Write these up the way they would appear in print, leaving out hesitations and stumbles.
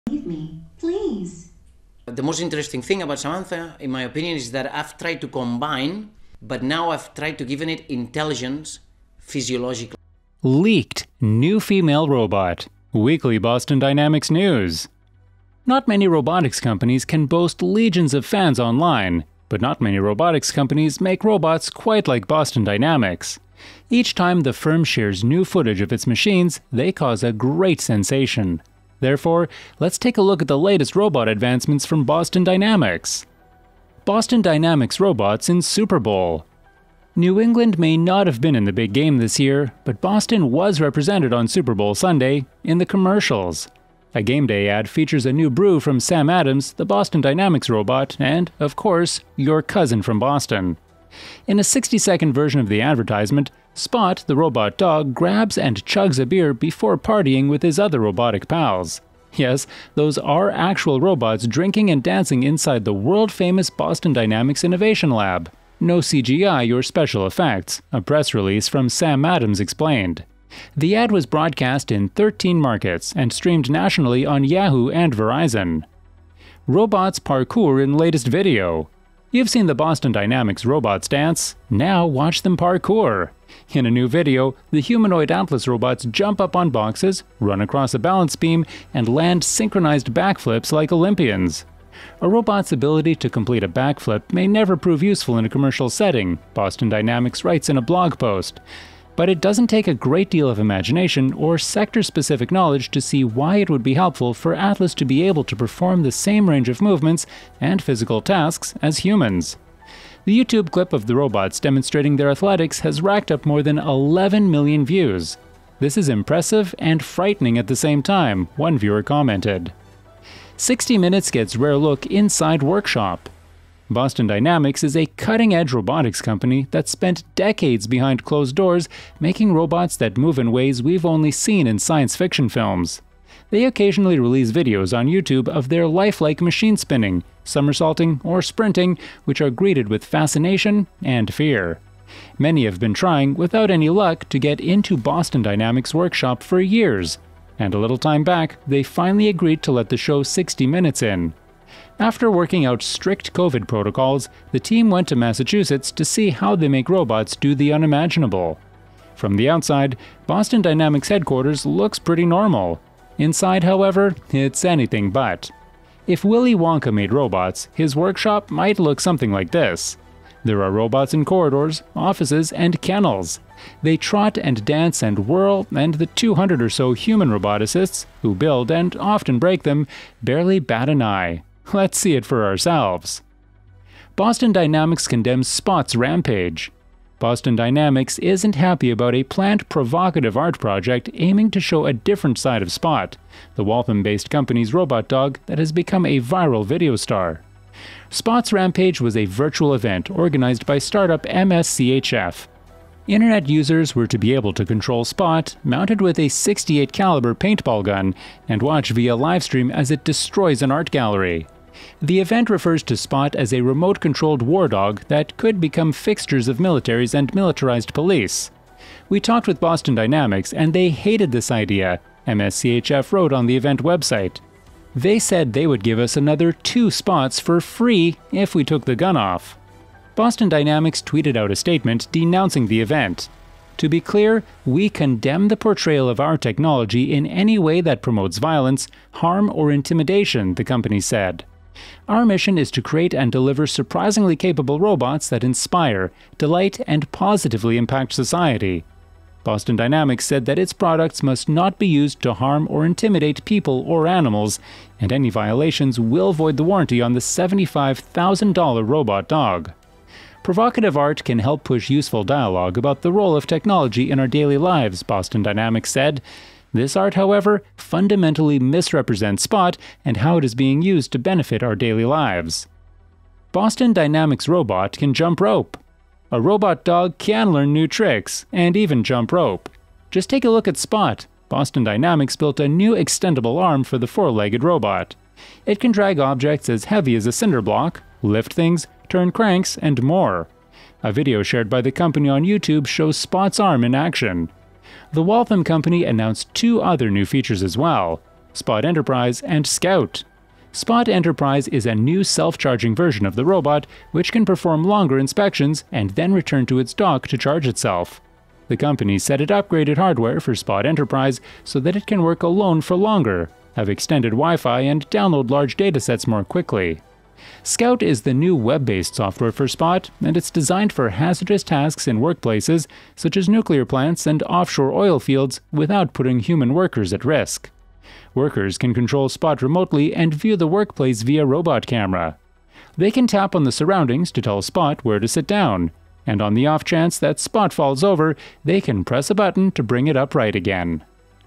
Leave me, please. The most interesting thing about Samantha, in my opinion, is that I've tried to combine, but now I've tried to give it intelligence physiologically. Leaked new female robot. Weekly Boston Dynamics news. Not many robotics companies can boast legions of fans online, but not many robotics companies make robots quite like Boston Dynamics. Each time the firm shares new footage of its machines, they cause a great sensation. Therefore, let's take a look at the latest robot advancements from Boston Dynamics. Boston Dynamics robots in Super Bowl. New England may not have been in the big game this year, but Boston was represented on Super Bowl Sunday in the commercials. A game day ad features a new brew from Sam Adams, the Boston Dynamics robot, and, of course, your cousin from Boston. In a 60-second version of the advertisement, Spot, the robot dog, grabs and chugs a beer before partying with his other robotic pals. Yes, those are actual robots drinking and dancing inside the world-famous Boston Dynamics Innovation Lab. No CGI or special effects, a press release from Sam Adams explained. The ad was broadcast in 13 markets and streamed nationally on Yahoo and Verizon. Robots parkour in latest video. You've seen the Boston Dynamics robots dance, now watch them parkour. In a new video, the Humanoid Atlas robots jump up on boxes, run across a balance beam, and land synchronized backflips like Olympians. A robot's ability to complete a backflip may never prove useful in a commercial setting, Boston Dynamics writes in a blog post. But it doesn't take a great deal of imagination or sector-specific knowledge to see why it would be helpful for Atlas to be able to perform the same range of movements and physical tasks as humans. The YouTube clip of the robots demonstrating their athletics has racked up more than 11 million views. This is impressive and frightening at the same time, one viewer commented. 60 Minutes gets rare look inside workshop. Boston Dynamics is a cutting-edge robotics company that spent decades behind closed doors making robots that move in ways we've only seen in science fiction films. They occasionally release videos on YouTube of their lifelike machine spinning, somersaulting, or sprinting, which are greeted with fascination and fear. Many have been trying, without any luck, to get into Boston Dynamics workshop for years, and a little time back, they finally agreed to let the show 60 Minutes in. After working out strict COVID protocols, the team went to Massachusetts to see how they make robots do the unimaginable. From the outside, Boston Dynamics headquarters looks pretty normal. Inside, however, it's anything but. If Willy Wonka made robots, his workshop might look something like this. There are robots in corridors, offices, and kennels. They trot and dance and whirl, and the 200 or so human roboticists, who build and often break them, barely bat an eye. Let's see it for ourselves. Boston Dynamics condemns Spot's Rampage. Boston Dynamics isn't happy about a planned provocative art project aiming to show a different side of Spot, the Waltham-based company's robot dog that has become a viral video star. Spot's Rampage was a virtual event organized by startup MSCHF. Internet users were to be able to control Spot, mounted with a .68 caliber paintball gun, and watch via livestream as it destroys an art gallery. The event refers to Spot as a remote-controlled war dog that could become fixtures of militaries and militarized police. We talked with Boston Dynamics and they hated this idea, MSCHF wrote on the event website. They said they would give us another 2 spots for free if we took the gun off. Boston Dynamics tweeted out a statement denouncing the event. To be clear, we condemn the portrayal of our technology in any way that promotes violence, harm, or intimidation, the company said. Our mission is to create and deliver surprisingly capable robots that inspire, delight, and positively impact society. Boston Dynamics said that its products must not be used to harm or intimidate people or animals, and any violations will void the warranty on the $75,000 robot dog. Provocative art can help push useful dialogue about the role of technology in our daily lives, Boston Dynamics said. This art, however, fundamentally misrepresents Spot and how it is being used to benefit our daily lives. Boston Dynamics robot can jump rope. A robot dog can learn new tricks, and even jump rope. Just take a look at Spot. Boston Dynamics built a new extendable arm for the 4-legged robot. It can drag objects as heavy as a cinder block, lift things, turn cranks, and more. A video shared by the company on YouTube shows Spot's arm in action. The Waltham company announced 2 other new features as well. Spot Enterprise, and Scout. Spot Enterprise is a new self-charging version of the robot which can perform longer inspections and then return to its dock to charge itself. The company said it upgraded hardware for Spot Enterprise so that it can work alone for longer, have extended Wi-Fi, and download large datasets more quickly. Scout is the new web-based software for Spot, and it's designed for hazardous tasks in workplaces such as nuclear plants and offshore oil fields without putting human workers at risk. Workers can control Spot remotely and view the workplace via robot camera. They can tap on the surroundings to tell Spot where to sit down, and on the off chance that Spot falls over, they can press a button to bring it upright again.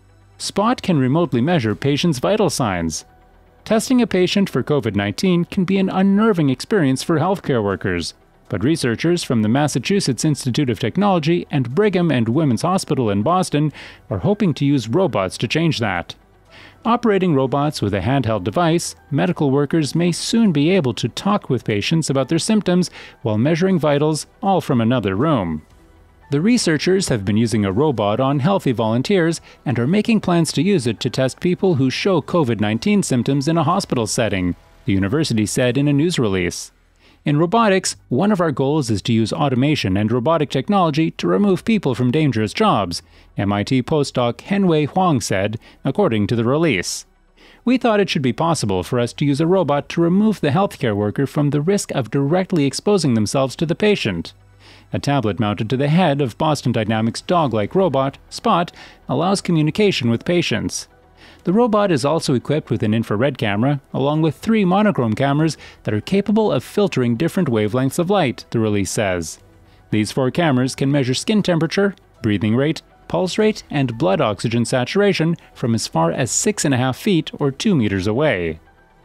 Spot can remotely measure patients' vital signs. Testing a patient for COVID-19 can be an unnerving experience for healthcare workers, but researchers from the Massachusetts Institute of Technology and Brigham and Women's Hospital in Boston are hoping to use robots to change that. Operating robots with a handheld device, medical workers may soon be able to talk with patients about their symptoms while measuring vitals, all from another room. The researchers have been using a robot on healthy volunteers and are making plans to use it to test people who show COVID-19 symptoms in a hospital setting, the university said in a news release. In robotics, one of our goals is to use automation and robotic technology to remove people from dangerous jobs, MIT postdoc Henwei Huang said, according to the release. We thought it should be possible for us to use a robot to remove the healthcare worker from the risk of directly exposing themselves to the patient. A tablet mounted to the head of Boston Dynamics' dog-like robot, Spot, allows communication with patients. The robot is also equipped with an infrared camera, along with 3 monochrome cameras that are capable of filtering different wavelengths of light, the release says. These 4 cameras can measure skin temperature, breathing rate, pulse rate, and blood oxygen saturation from as far as 6.5 feet or 2 meters away.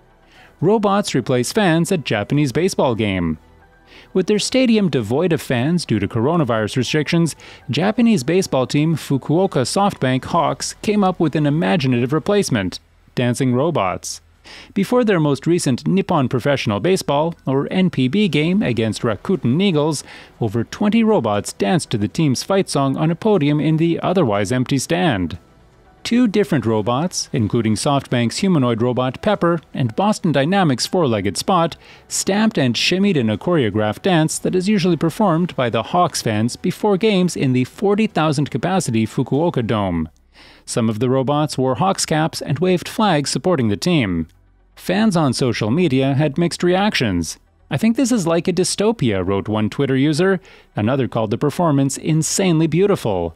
Robots replace fans at Japanese baseball game. With their stadium devoid of fans due to coronavirus restrictions, Japanese baseball team Fukuoka SoftBank Hawks came up with an imaginative replacement: dancing robots. Before their most recent Nippon Professional Baseball, or NPB game against Rakuten Eagles, over 20 robots danced to the team's fight song on a podium in the otherwise empty stand. 2 different robots, including SoftBank's humanoid robot Pepper and Boston Dynamics' 4-legged Spot, stamped and shimmied in a choreographed dance that is usually performed by the Hawks fans before games in the 40,000-capacity Fukuoka Dome. Some of the robots wore Hawks caps and waved flags supporting the team. Fans on social media had mixed reactions. "I think this is like a dystopia," wrote one Twitter user. Another called the performance insanely beautiful.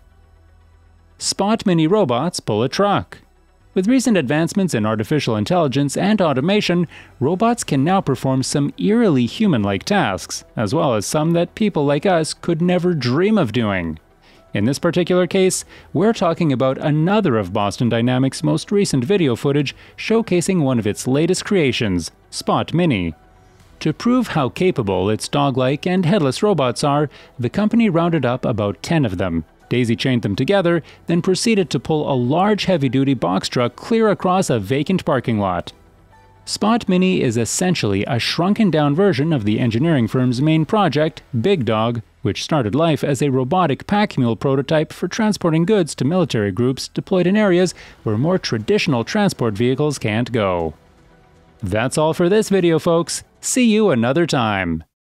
Spot mini robots pull a truck. With recent advancements in artificial intelligence and automation, robots can now perform some eerily human-like tasks, as well as some that people like us could never dream of doing. In this particular case, we're talking about another of Boston Dynamics' most recent video footage showcasing one of its latest creations, Spot Mini. To prove how capable its dog-like and headless robots are, the company rounded up about 10 of them, daisy-chained them together, then proceeded to pull a large heavy-duty box truck clear across a vacant parking lot. Spot Mini is essentially a shrunken-down version of the engineering firm's main project, Big Dog, which started life as a robotic pack mule prototype for transporting goods to military groups deployed in areas where more traditional transport vehicles can't go. That's all for this video, folks. See you another time.